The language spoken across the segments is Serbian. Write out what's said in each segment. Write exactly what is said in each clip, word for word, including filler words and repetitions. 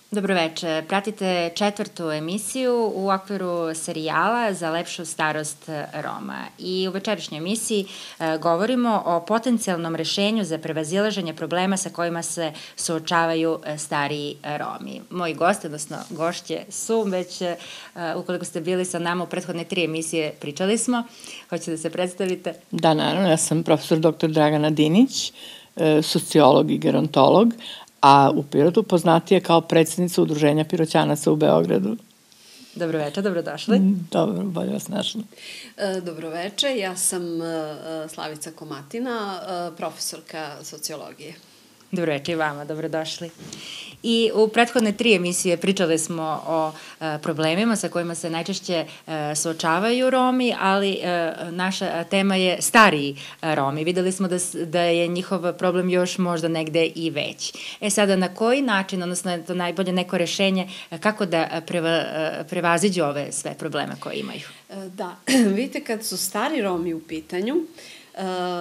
Dobroveče, pratite četvrtu emisiju u okviru serijala Za lepšu starost Roma. I u večerašnjoj emisiji e, govorimo o potencijalnom rešenju za prevazilaženje problema sa kojima se suočavaju e, stariji Romi. Moji gosti, odnosno gošće, su već, e, ukoliko ste bili sa nama u prethodne tri emisije, pričali smo. Hoćete da se predstavite? Da, naravno, ja sam profesor doktor Dragana Dinić, e, sociolog i gerontolog, a u Pirotu poznatije kao predsjednica Udruženja Piroćanaca u Beogradu. Dobroveče, dobrodošli. Dobro, bolje vas našli. Dobroveče, ja sam Slavica Komatina, profesorka sociologije. Dobroveče i vama, dobrodošli. I u prethodne tri emisije pričali smo o e, problemima sa kojima se najčešće e, suočavaju Romi, ali e, naša tema je stariji Romi. Videli smo da, da je njihov problem još možda negde i veći. E sada, na koji način, odnosno je to najbolje neko rešenje, kako da preva, prevaziđu ove sve probleme koje imaju? Da, vidite, kad su stari Romi u pitanju, Uh,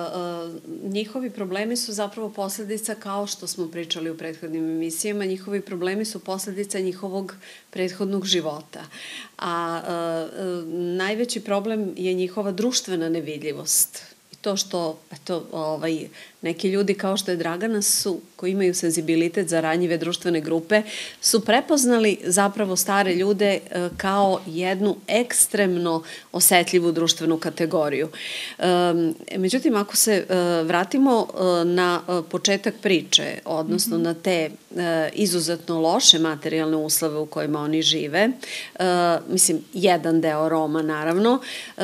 uh, njihovi problemi su zapravo posledica, kao što smo pričali u prethodnim emisijama, njihovi problemi su posledica njihovog prethodnog života. A uh, uh, najveći problem je njihova društvena nevidljivost. I to što, eto, ovaj, neki ljudi kao što je Dragana su, koji imaju senzibilitet za ranjive društvene grupe, su prepoznali zapravo stare ljude kao jednu ekstremno osetljivu društvenu kategoriju. Međutim, ako se vratimo na početak priče, odnosno na te izuzetno loše materijalne uslove u kojima oni žive, mislim, jedan deo Roma naravno,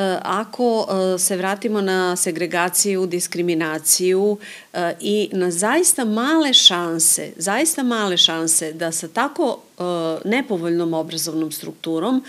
ako se vratimo na segregaciju, diskriminaciju, i na zaista male šanse, zaista male šanse da sa tako nepovoljnom obrazovnom strukturom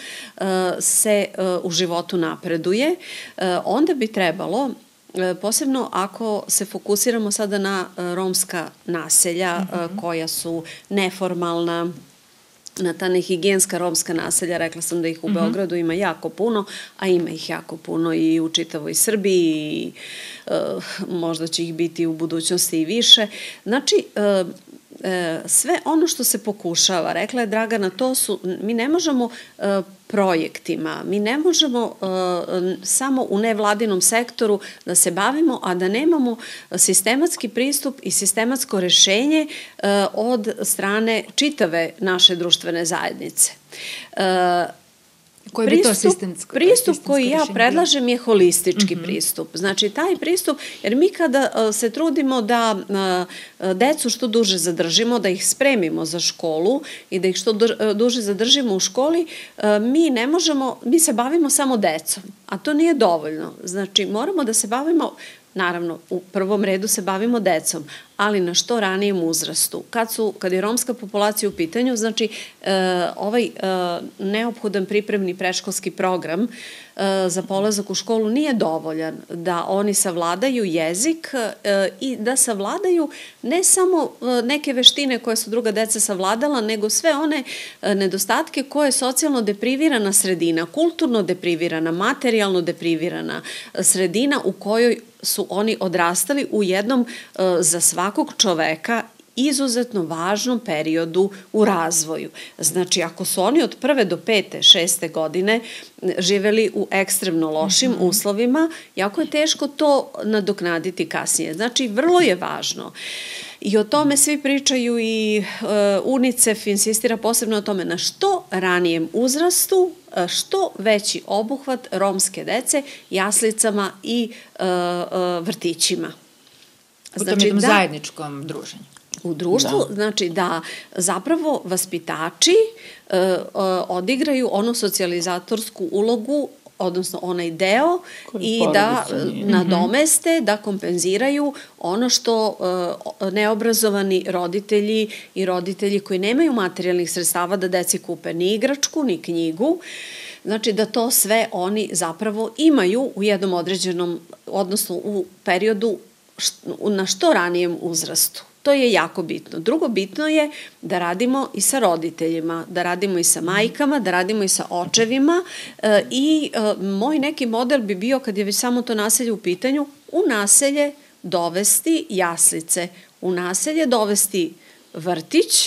se u životu napreduje, onda bi trebalo, posebno ako se fokusiramo sada na romska naselja mm-hmm. koja su neformalna, na ta nehigijenska romska naselja, rekla sam da ih u Beogradu ima jako puno, a ima ih jako puno i u čitavoj Srbiji i uh, možda će ih biti u budućnosti i više. Znači, uh, sve ono što se pokušava, rekla je Dragana, to su, mi ne možemo uh, projektima, mi ne možemo uh, samo u nevladinom sektoru da se bavimo, a da nemamo sistematski pristup i sistematsko rešenje uh, od strane čitave naše društvene zajednice. Uh, Koji bi to sistemsko? Pristup koji ja predlažem je holistički pristup. Znači, taj pristup, jer mi kada se trudimo da decu što duže zadržimo, da ih spremimo za školu i da ih što duže zadržimo u školi, mi ne možemo, mi se bavimo samo decom, a to nije dovoljno. Znači, moramo da se bavimo, naravno, u prvom redu se bavimo decom, ali na što ranijem uzrastu. Kad, su, kad je romska populacija u pitanju, znači e, ovaj e, neophodan pripremni predškolski program e, za polazak u školu nije dovoljan da oni savladaju jezik e, i da savladaju ne samo e, neke veštine koje su druga deca savladala, nego sve one e, nedostatke koje je socijalno deprivirana sredina, kulturno deprivirana, materijalno deprivirana sredina u kojoj su oni odrastali u jednom e, za svakog čoveka izuzetno važnom periodu u razvoju. Znači, ako su oni od prve do pete, šeste godine živeli u ekstremno lošim mm-hmm. uslovima, jako je teško to nadoknaditi kasnije. Znači, vrlo je važno. I o tome svi pričaju i uh, UNICEF insistira posebno o tome na što ranijem uzrastu, što veći obuhvat romske dece, jaslicama i uh, uh, vrtićima. U tom jednom zajedničkom druženju. U društvu, da. Znači da zapravo vaspitači uh, uh, odigraju onu socijalizatorsku ulogu, odnosno onaj deo i da nadomeste, da kompenziraju ono što uh, neobrazovani roditelji i roditelji koji nemaju materijalnih sredstava da deci kupe ni igračku, ni knjigu, znači da to sve oni zapravo imaju u jednom određenom, odnosno u periodu na što ranijem uzrastu. To je jako bitno. Drugo bitno je da radimo i sa roditeljima, da radimo i sa majkama, da radimo i sa očevima e, i e, moj neki model bi bio, kad je već samo to naselje u pitanju, u naselje dovesti jaslice, u naselje dovesti vrtić,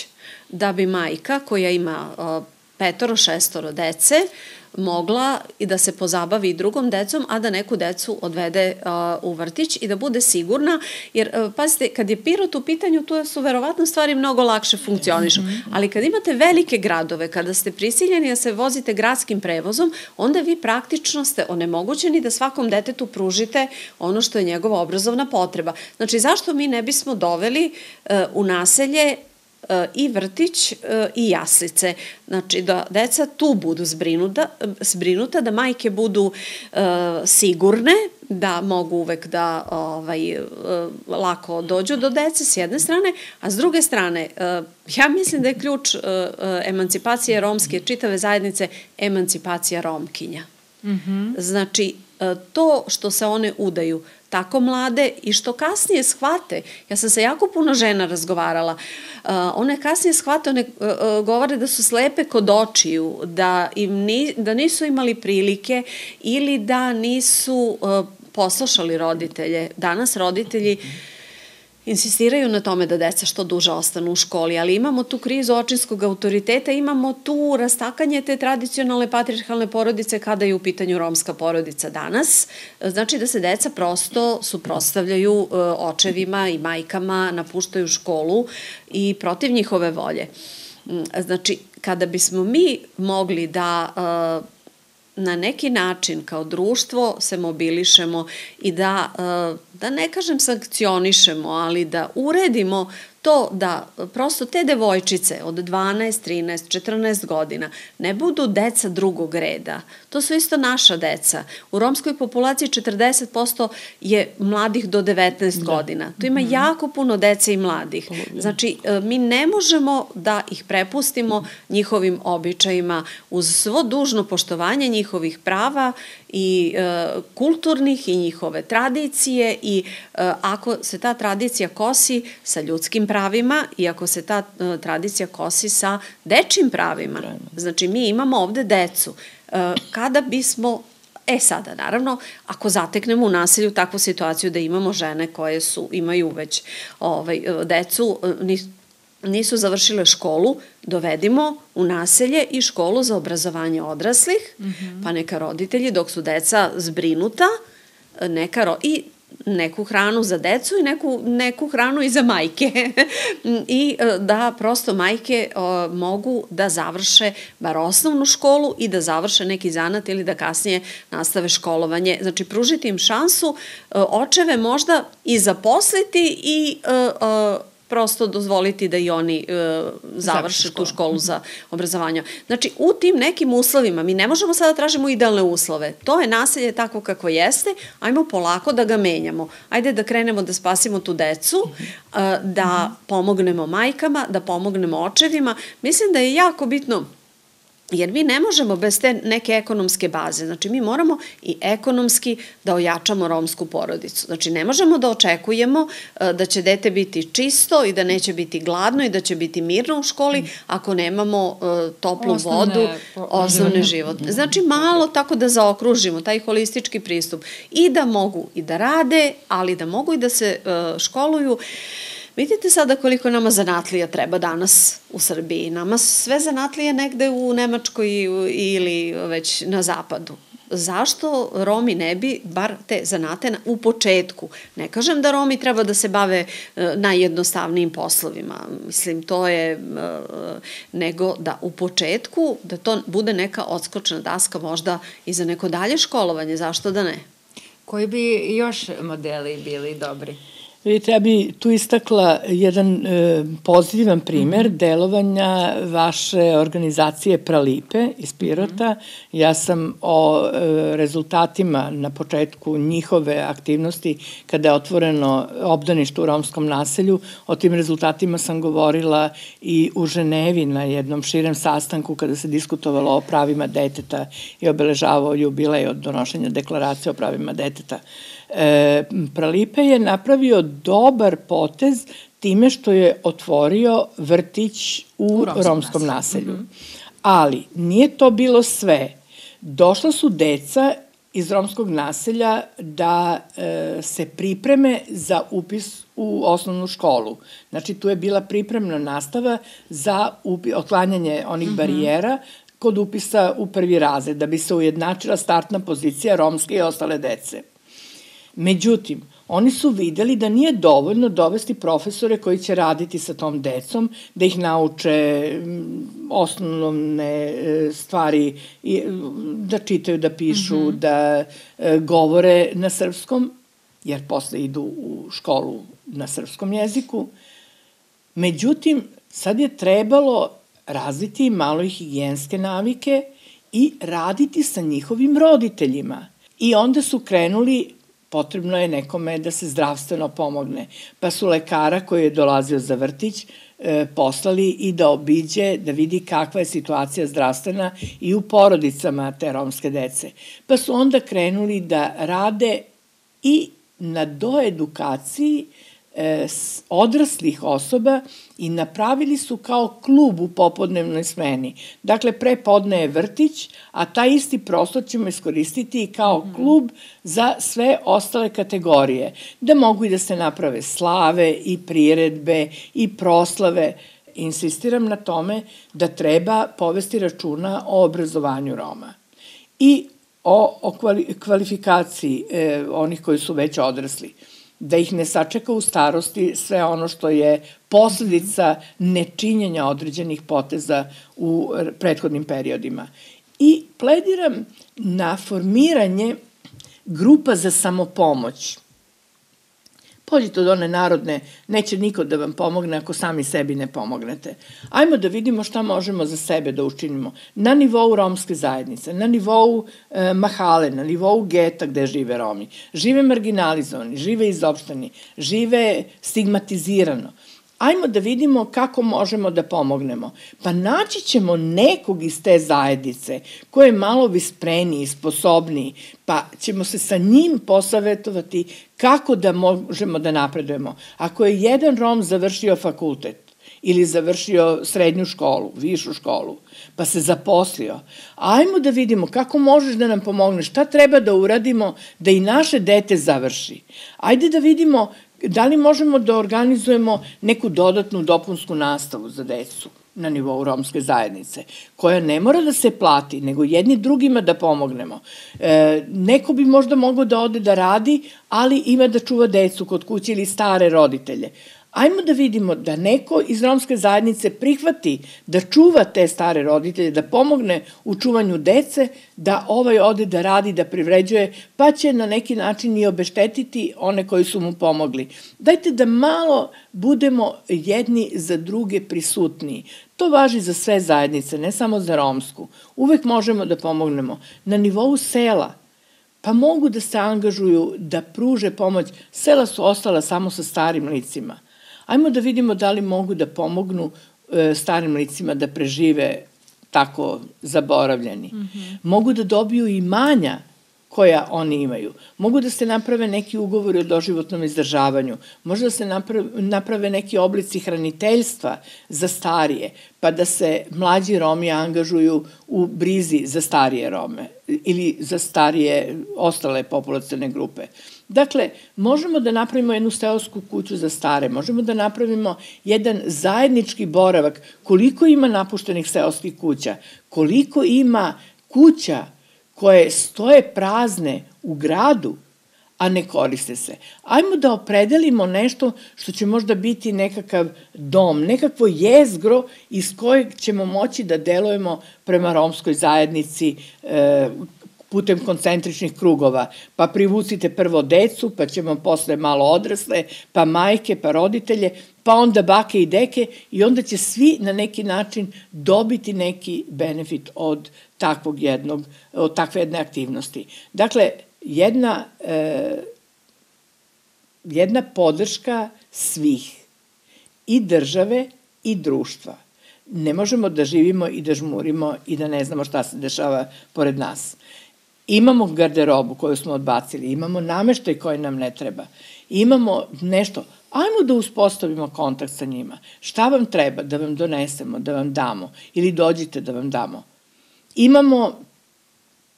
da bi majka koja ima petoro, šestoro dece mogla i da se pozabavi drugom decom, a da neku decu odvede uh, u vrtić i da bude sigurna, jer, uh, pazite, kad je Pirot u pitanju, tu su verovatno stvari mnogo lakše funkcionišu, ali kad imate velike gradove, kada ste prisiljeni da se vozite gradskim prevozom, onda vi praktično ste onemogućeni da svakom detetu pružite ono što je njegova obrazovna potreba. Znači, zašto mi ne bismo doveli uh, u naselje i vrtić i jaslice. Znači, da deca tu budu zbrinuta, zbrinuta da majke budu uh, sigurne, da mogu uvek da ovaj, uh, lako dođu do dece s jedne strane, a s druge strane, uh, ja mislim da je ključ uh, emancipacije romske čitave zajednice emancipacija Romkinja. Mm-hmm. Znači, uh, to što se one udaju tako mlade i što kasnije shvate, ja sam sa jako puno žena razgovarala, uh, one kasnije shvate, one uh, uh, govore da su slepe kod očiju, da, im ni, da nisu imali prilike ili da nisu uh, poslušali roditelje. Danas roditelji insistiraju na tome da deca što duže ostanu u školi, ali imamo tu krizu očinskog autoriteta, imamo tu rastakanje te tradicionalne patrijarhalne porodice kada je u pitanju romska porodica danas. Znači da se deca prosto suprotstavljaju očevima i majkama, napuštaju školu i protiv njihove volje. Znači, kada bismo mi mogli da na neki način kao društvo se mobilišemo i da, da ne kažem sankcionišemo, ali da uredimo to da prosto te devojčice od dvanaest, trinaest, četrnaest godina ne budu deca drugog reda. To su isto naša deca. U romskoj populaciji četrdeset posto je mladih do devetnaest godina. Tu ima jako puno dece i mladih. Znači, mi ne možemo da ih prepustimo njihovim običajima uz svo dužno poštovanje njihovih prava i e, kulturnih i njihove tradicije i e, ako se ta tradicija kosi sa ljudskim pravima i ako se ta e, tradicija kosi sa dečjim pravima. Znači, mi imamo ovde decu. E, kada bismo E sada, naravno, ako zateknemo u naselju takvu situaciju da imamo žene koje su, imaju već ovaj, decu, nisu završile školu, dovedimo u naselje i školu za obrazovanje odraslih, mm-hmm. pa neka roditelji dok su deca zbrinuta, neka ro i neku hranu za decu i neku, neku hranu i za majke. I da prosto majke o, mogu da završe bar osnovnu školu i da završe neki zanat ili da kasnije nastave školovanje. Znači, pružiti im šansu, o, očeve možda i zaposliti i o, o, prosto dozvoliti da i oni e, završe tu školu za obrazovanje. Znači, u tim nekim uslovima, mi ne možemo sada da tražimo idealne uslove. To je naselje tako kako jeste, ajmo polako da ga menjamo. Ajde da krenemo da spasimo tu decu, e, da pomognemo majkama, da pomognemo očevima. Mislim da je jako bitno, jer mi ne možemo bez te neke ekonomske baze. Znači, mi moramo i ekonomski da ojačamo romsku porodicu. Znači, ne možemo da očekujemo da će dete biti čisto i da neće biti gladno i da će biti mirno u školi ako nemamo toplu vodu, osnovne životne. Znači, malo tako da zaokružimo taj holistički pristup i da mogu i da rade, ali da mogu i da se školuju. Vidite sada koliko nama zanatlija treba danas u Srbiji. Nama sve zanatlije negde u Nemačkoj ili već na zapadu. Zašto Romi ne bi bar te zanate u početku? Ne kažem da Romi treba da se bave najjednostavnijim poslovima. Mislim, to je nego da u početku da to bude neka odskočna daska možda i za neko dalje školovanje. Zašto da ne? Koji bi još modeli bili dobri? Vidite, ja bi tu istakla jedan e, pozitivan primer mm-hmm. delovanja vaše organizacije Pralipe iz Pirota. Mm-hmm. Ja sam o e, rezultatima na početku njihove aktivnosti kada je otvoreno obdanište u romskom naselju, o tim rezultatima sam govorila i u Ženevi na jednom širem sastanku kada se diskutovalo o pravima deteta i obeležavao jubilej od donošenja deklaracije o pravima deteta. E, Pralipe je napravio dobar potez time što je otvorio vrtić u, u romskom, romskom naselju. Mm-hmm. Ali nije to bilo sve. Došla su deca iz romskog naselja da e, se pripreme za upis u osnovnu školu. Znači, tu je bila pripremna nastava za upi, otklanjanje onih mm-hmm. barijera kod upisa u prvi razred, da bi se ujednačila startna pozicija romske i ostale dece. Međutim, oni su videli da nije dovoljno dovesti profesore koji će raditi sa tom decom, da ih nauče osnovne stvari, da čitaju, da pišu, mm-hmm. da govore na srpskom, jer posle idu u školu na srpskom jeziku. Međutim, sad je trebalo razviti malo i higijenske navike i raditi sa njihovim roditeljima. I onda su krenuli, potrebno je nekome da se zdravstveno pomogne. Pa su lekara koji je dolazio za vrtić e, poslali i da obiđe, da vidi kakva je situacija zdravstvena i u porodicama te romske dece. Pa su onda krenuli da rade i na doedukaciji e, odraslih osoba i napravili su kao klub u popodnevnoj smeni. Dakle, prepodne je vrtić, a taj isti prostor ćemo iskoristiti i kao mm-hmm. klub za sve ostale kategorije. Da mogu i da se naprave slave i priredbe i proslave. Insistiram na tome da treba povesti računa o obrazovanju Roma. I o, o kvalifikaciji e, onih koji su već odrasli. Da ih ne sačeka u starosti sve ono što je posledica nečinjenja određenih poteza u prethodnim periodima. I plediram na formiranje grupa za samopomoć. Pođite od one narodne, neće niko da vam pomogne ako sami sebi ne pomognete. Ajmo da vidimo šta možemo za sebe da učinimo na nivou romske zajednice, na nivou e, mahale, na nivou geta gde žive Romi. Žive marginalizovani, žive izopšteni, žive stigmatizirano. Ajmo da vidimo kako možemo da pomognemo. Pa naći ćemo nekog iz te zajednice koji je malo vispreniji, sposobniji, pa ćemo se sa njim posavetovati kako da možemo da napredujemo. Ako je jedan Rom završio fakultet ili završio srednju školu, višu školu, pa se zaposlio, ajmo da vidimo kako možeš da nam pomogneš, šta treba da uradimo da i naše dete završi. Ajde da vidimo da li možemo da organizujemo neku dodatnu dopunsku nastavu za decu na nivou romske zajednice, koja ne mora da se plati, nego jedni drugima da pomognemo. E, neko bi možda mogao da ode da radi, ali ima da čuva decu kod kuće ili stare roditelje. Ajmo da vidimo da neko iz romske zajednice prihvati da čuva te stare roditelje, da pomogne u čuvanju dece, da ovaj ode da radi, da privređuje, pa će na neki način i obeštetiti one koji su mu pomogli. Dajte da malo budemo jedni za druge prisutniji. To važi za sve zajednice, ne samo za romsku. Uvek možemo da pomognemo. Na nivou sela, pa mogu da se angažuju, da pruže pomoć. Sela su ostala samo sa starim licima. Ajmo da vidimo da li mogu da pomognu e, starim licima da prežive tako zaboravljeni. Mm-hmm. Mogu da dobiju imanja koja oni imaju. Mogu da se naprave neki ugovori o doživotnom izdržavanju. Možda da se naprave, naprave neki oblici hraniteljstva za starije, pa da se mlađi Romi angažuju u brizi za starije Rome ili za starije ostale populacione grupe. Dakle, možemo da napravimo jednu seosku kuću za stare, možemo da napravimo jedan zajednički boravak. Koliko ima napuštenih seoskih kuća, koliko ima kuća koje stoje prazne u gradu, a ne koriste se. Ajmo da opredelimo nešto što će možda biti nekakav dom, nekakvo jezgro iz kojeg ćemo moći da delujemo prema romskoj zajednici e, putem koncentričnih krugova. Pa privucite prvo decu, pa ćemo posle malo odrasle, pa majke, pa roditelje, pa onda bake i deke i onda će svi na neki način dobiti neki benefit od takvog jednog, od takve jedne aktivnosti. Dakle, jedna, e, jedna podrška svih, i države i društva. Ne možemo da živimo i da žmurimo i da ne znamo šta se dešava pored nas. Imamo garderobu koju smo odbacili, imamo nameštaj koji nam ne treba, imamo nešto, ajmo da uspostavimo kontakt sa njima. Šta vam treba da vam donesemo, da vam damo ili dođite da vam damo. Imamo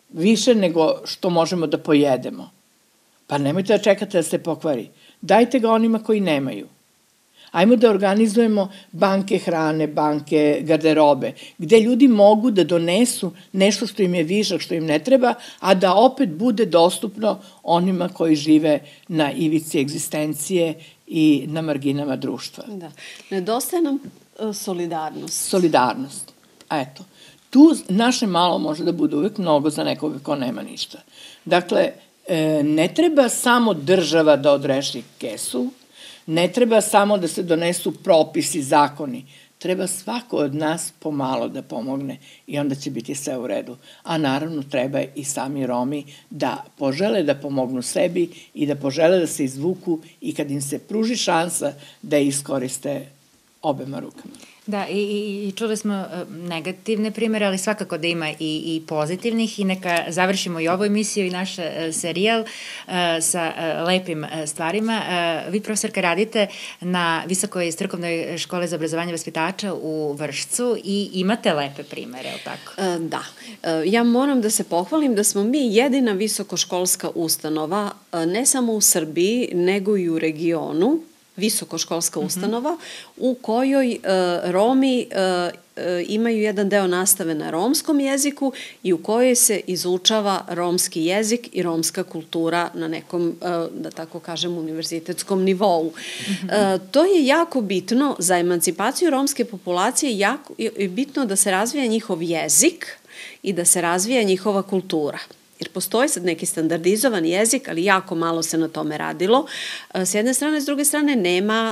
više nego što možemo da pojedemo. Pa nemojte da čekate da se pokvari. Dajte ga onima koji nemaju. Ajmo da organizujemo banke hrane, banke garderobe, gde ljudi mogu da donesu nešto što im je višak, što im ne treba, a da opet bude dostupno onima koji žive na ivici egzistencije i na marginama društva. Da. Nedostaje nam solidarnost. Solidarnost. A eto, tu naše malo može da bude uvek mnogo za nekoga ko nema ništa. Dakle, ne treba samo država da odreši kesu, ne treba samo da se donesu propisi, zakoni. Treba svako od nas pomalo da pomogne i onda će biti sve u redu. A naravno treba i sami Romi da požele da pomognu sebi i da požele da se izvuku i kad im se pruži šansa da iskoriste obema rukama. Da, i, i čuli smo negativne primere, ali svakako da ima i, i pozitivnih i neka završimo i ovu emisiju i naš serijal sa lepim stvarima. Vi, profesorka, radite na Visokoj strukovnoj školi za obrazovanje vaspitača u Vršcu i imate lepe primere, je li tako? Da. Ja moram da se pohvalim da smo mi jedina visokoškolska ustanova, ne samo u Srbiji, nego i u regionu, visokoškolska ustanova, u kojoj Romi imaju jedan deo nastave na romskom jeziku i u kojoj se izučava romski jezik i romska kultura na nekom, da tako kažem, univerzitetskom nivou. To je jako bitno za emancipaciju romske populacije, jako je bitno da se razvija njihov jezik i da se razvija njihova kultura. Jer postoji sad neki standardizovan jezik, ali jako malo se na tome radilo. S jedne strane, s druge strane, nema,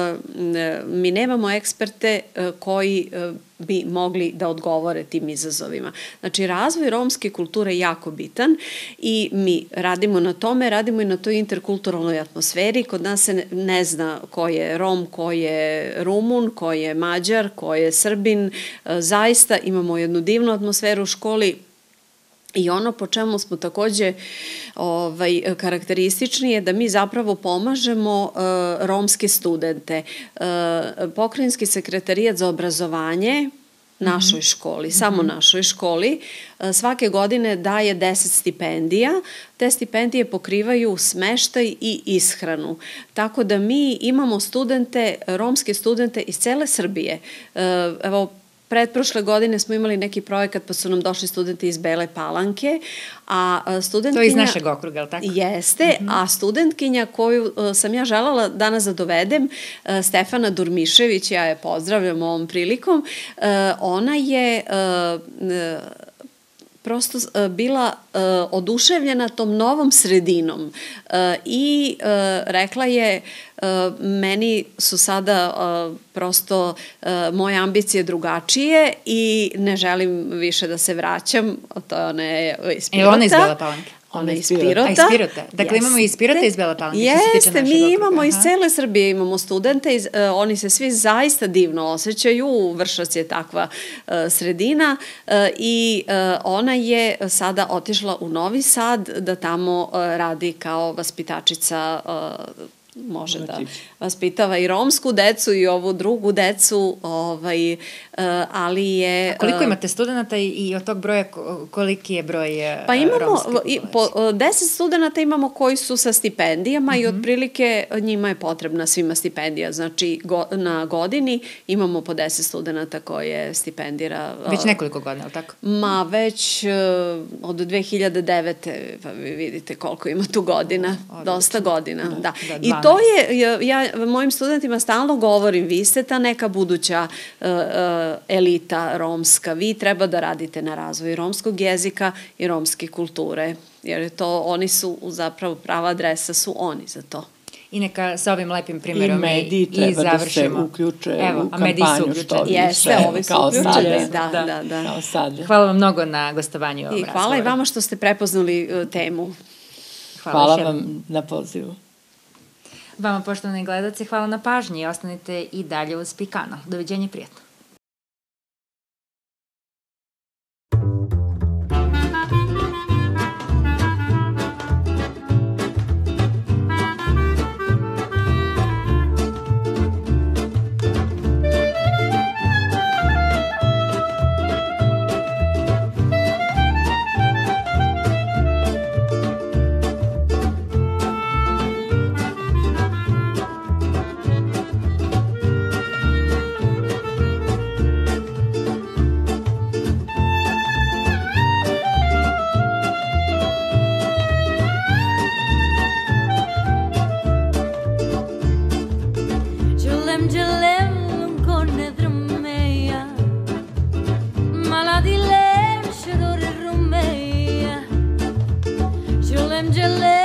mi nemamo eksperte koji bi mogli da odgovore tim izazovima. Znači, razvoj romske kulture je jako bitan i mi radimo na tome, radimo i na toj interkulturalnoj atmosferi. Kod nas se ne zna ko je Rom, ko je Rumun, ko je Mađar, ko je Srbin. Zaista imamo jednu divnu atmosferu u školi. I ono po čemu smo takođe ovaj, karakteristični je da mi zapravo pomažemo uh, romske studente. Uh, Pokrajinski sekretarijat za obrazovanje našoj školi, samo našoj školi, uh, svake godine daje deset stipendija. Te stipendije pokrivaju smeštaj i ishranu. Tako da mi imamo studente, romske studente iz cele Srbije. Uh, evo, Pretprošle godine smo imali neki projekat pa su nam došli studenti iz Bele Palanke, a studentkinja... To je iz našeg okruga, ali tako? Jeste, mm -hmm. a studentkinja koju sam ja želala danas da dovedem, Stefana Durmišević, ja je pozdravljam ovom prilikom, ona je prosto bila oduševljena tom novom sredinom i rekla je meni su sada prosto moje ambicije drugačije i ne želim više da se vraćam, to je ona je iz Pirota. Je ona iz Bele Palanke? Ona je iz Pirota. A iz Pirota. Dakle, imamo i iz Pirota i iz Bele Palanke. Jeste, mi imamo iz cele Srbije, imamo studente, iz, uh, oni se svi zaista divno osjećaju, Vršac je takva uh, sredina uh, i uh, ona je sada otišla u Novi Sad da tamo uh, radi kao vaspitačica uh, može da vaspitava i romsku decu i ovu drugu decu, ovaj, ali je... A koliko imate studenta i od tog broja koliki je broj pa imamo, romske populacije? Po deset studenta imamo koji su sa stipendijama mm-hmm. i otprilike njima je potrebna svima stipendija. Znači go, na godini imamo po deset studenta koje stipendira... Već nekoliko godina, ali tako? Ma već od dve hiljade devete pa vi vidite koliko ima tu godina. Odlično. Dosta godina, da. da. da I to je, ja mojim studentima stalno govorim, vi ste ta neka buduća uh, uh, elita romska, vi treba da radite na razvoju romskog jezika i romske kulture, jer je to, oni su zapravo prava adresa, su oni za to. I neka sa ovim lepim primjerom i, mediji i, i završimo. Da se uključe Evo, u kampanju što više. Jeste, ovi su uključeni, da, da, da, da. Kao sad. Hvala vam mnogo na gostovanju u ovom razgovoru. Hvala i vama što ste prepoznali uh, temu. Hvala, hvala vam na pozivu. Vama, poštovani gledaoci, hvala na pažnji i ostanite i dalje uz Pi kanal. Doviđenja i prijatno. M J L